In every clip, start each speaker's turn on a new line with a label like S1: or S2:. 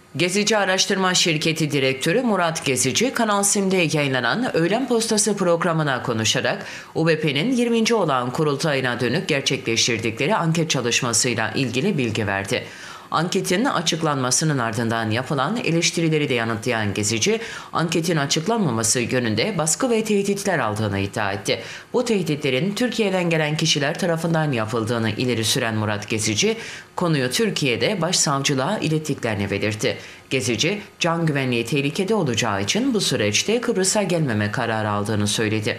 S1: Gezici Araştırma Şirketi Direktörü Murat Gezici, Kanal Sim'de yayınlanan Öğlen Postası programına konuşarak UBP'nin 20. olan kurultayına dönük gerçekleştirdikleri anket çalışmasıyla ilgili bilgi verdi. Anketin açıklanmasının ardından yapılan eleştirileri de yanıtlayan Gezici, anketin açıklanmaması yönünde baskı ve tehditler aldığını iddia etti. Bu tehditlerin Türkiye'den gelen kişiler tarafından yapıldığını ileri süren Murat Gezici, konuyu Türkiye'de başsavcılığa ilettiklerini belirtti. Gezici, can güvenliği tehlikede olacağı için bu süreçte Kıbrıs'a gelmeme kararı aldığını söyledi.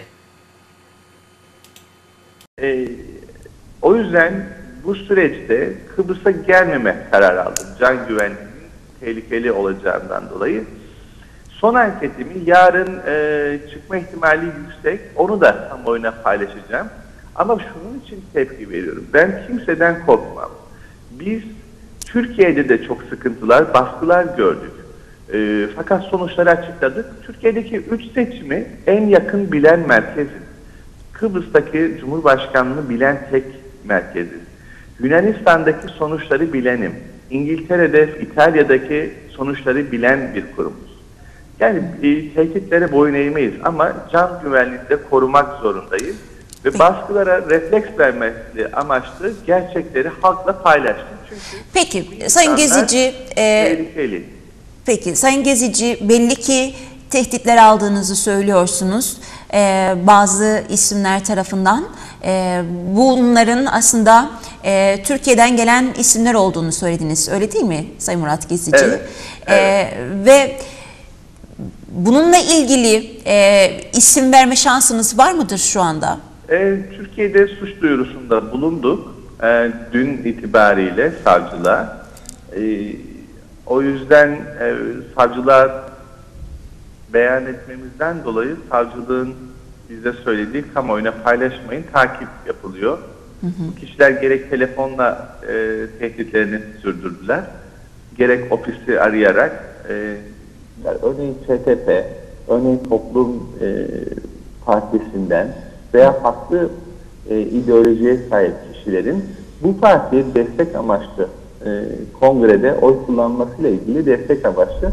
S2: O yüzden bu süreçte Kıbrıs'a gelmeme kararı aldım. Can güvenliğinin tehlikeli olacağından dolayı. Son anketimi yarın çıkma ihtimali yüksek. Onu da kamuoyuna paylaşacağım. Ama şunun için tepki veriyorum. Ben kimseden korkmam. Biz Türkiye'de de çok sıkıntılar, baskılar gördük. Fakat sonuçları açıkladık. Türkiye'deki 3 seçimi en yakın bilen merkeziz. Kıbrıs'taki Cumhurbaşkanlığını bilen tek merkeziz. Yunanistan'daki sonuçları bilenim. İngiltere'de, İtalya'daki sonuçları bilen bir kurumuz. Yani tehditlere boyun eğmeyiz ama can güvenliğini de korumak zorundayız. Ve baskılara refleks vermesi amaçlı gerçekleri halkla paylaştım. Çünkü
S3: peki Sayın Gezici,
S2: tehlikeli.
S3: Peki Sayın Gezici, belli ki tehditler aldığınızı söylüyorsunuz bazı isimler tarafından. Bunların aslında Türkiye'den gelen isimler olduğunu söylediniz, öyle değil mi Sayın Murat Gezici?
S2: Evet, evet.
S3: Ve bununla ilgili isim verme şansınız var mıdır şu anda?
S2: Türkiye'de suç duyurusunda bulunduk dün itibariyle savcılığa. O yüzden savcılar beyan etmemizden dolayı savcılığın bize söylediği kamuoyuna paylaşmayın, takip yapılıyor. Bu kişiler gerek telefonla tehditlerini sürdürdüler, gerek ofisi arayarak örneğin ÇTP, örneğin Toplum Partisi'nden veya farklı ideolojiye sahip kişilerin bu partiye destek amaçlı kongrede oy kullanmasıyla ilgili destek amaçlı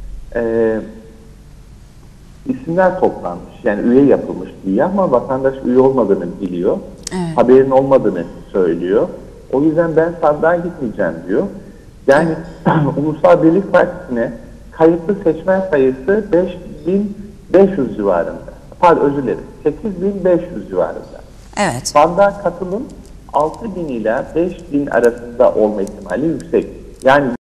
S2: isimler toplanmış. Yani üye yapılmış diye ama vatandaş üye olmadığını biliyor. Evet. Haberin olmadığını söylüyor. O yüzden ben sandığa gitmeyeceğim diyor. Yani Ulusal Birlik Partisi'ne kayıtlı seçmen sayısı 5500 civarında. Pardon, özür dilerim. 8500 civarında.
S3: Evet.
S2: Sandığa katılım 6000 ile 5000 arasında olma ihtimali yüksek. Yani